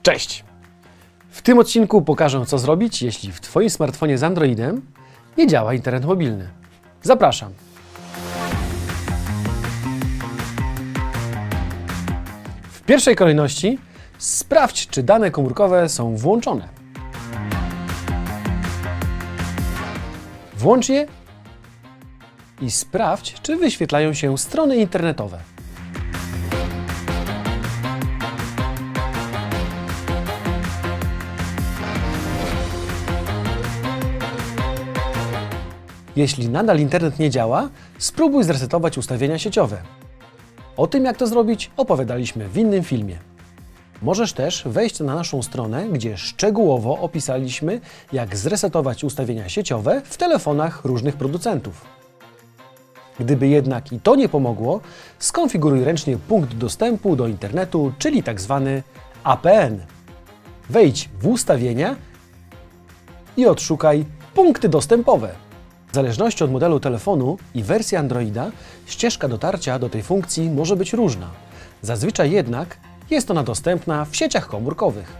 Cześć! W tym odcinku pokażę, co zrobić, jeśli w Twoim smartfonie z Androidem nie działa internet mobilny. Zapraszam! W pierwszej kolejności sprawdź, czy dane komórkowe są włączone. Włącz je i sprawdź, czy wyświetlają się strony internetowe. Jeśli nadal internet nie działa, spróbuj zresetować ustawienia sieciowe. O tym, jak to zrobić, opowiadaliśmy w innym filmie. Możesz też wejść na naszą stronę, gdzie szczegółowo opisaliśmy, jak zresetować ustawienia sieciowe w telefonach różnych producentów. Gdyby jednak i to nie pomogło, skonfiguruj ręcznie punkt dostępu do internetu, czyli tzw. APN. Wejdź w ustawienia i odszukaj punkty dostępowe. W zależności od modelu telefonu i wersji Androida, ścieżka dotarcia do tej funkcji może być różna. Zazwyczaj jednak jest ona dostępna w sieciach komórkowych.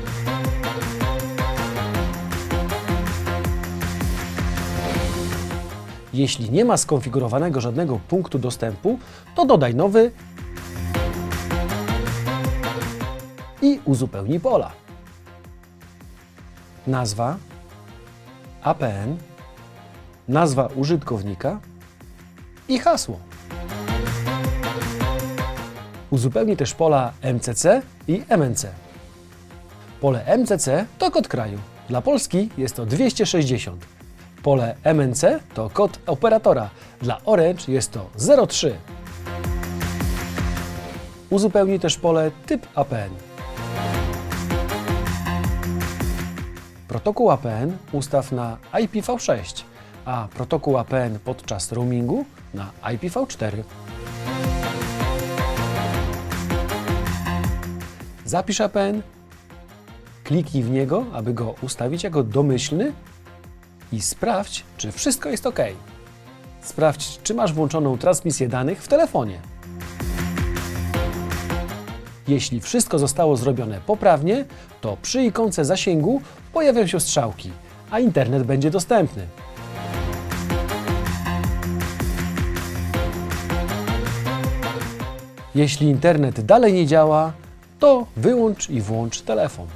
Jeśli nie ma skonfigurowanego żadnego punktu dostępu, to dodaj nowy i uzupełnij pola. Nazwa, APN, nazwa użytkownika i hasło. Uzupełnij też pola MCC i MNC. Pole MCC to kod kraju. Dla Polski jest to 260. Pole MNC to kod operatora. Dla Orange jest to 03. Uzupełnij też pole typ APN. Protokół APN ustaw na IPv6, a protokół APN podczas roamingu na IPv4. Zapisz APN, kliknij w niego, aby go ustawić jako domyślny i sprawdź, czy wszystko jest OK. Sprawdź, czy masz włączoną transmisję danych w telefonie. Jeśli wszystko zostało zrobione poprawnie, to przy ikonce zasięgu pojawią się strzałki, a internet będzie dostępny. Jeśli internet dalej nie działa, to wyłącz i włącz telefon.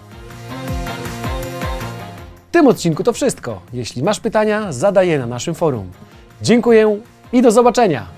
W tym odcinku to wszystko. Jeśli masz pytania, zadaj je na naszym forum. Dziękuję i do zobaczenia!